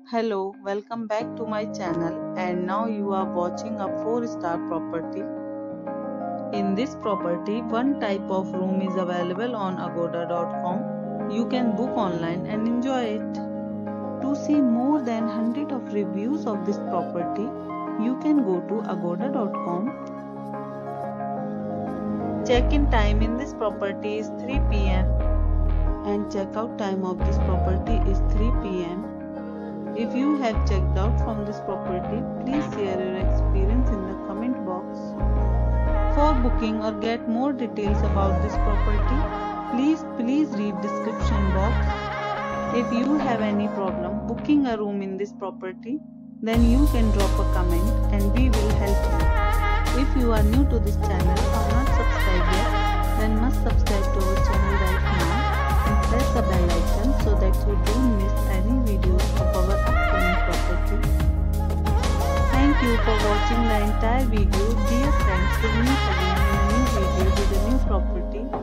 Hello, welcome back to my channel, and now you are watching a 4-star property. In this property, one type of room is available on agoda.com. You can book online and enjoy it. To see more than 100 of reviews of this property, you can go to agoda.com. Check-in time in this property is 3 p.m. and check-out time of this property is 3 p.m. If you have checked out from this property, please share your experience in the comment box. For booking or get more details about this property, please read description box. If you have any problem booking a room in this property, then you can drop a comment and we will help you. If you are new to this channel or not subscribed yet, then must subscribe to our channel right now and press the bell icon so that you don't miss any videos of our upcoming property. Thank you for watching the entire video. Dear friends, we'll meet again in a new video with a new property.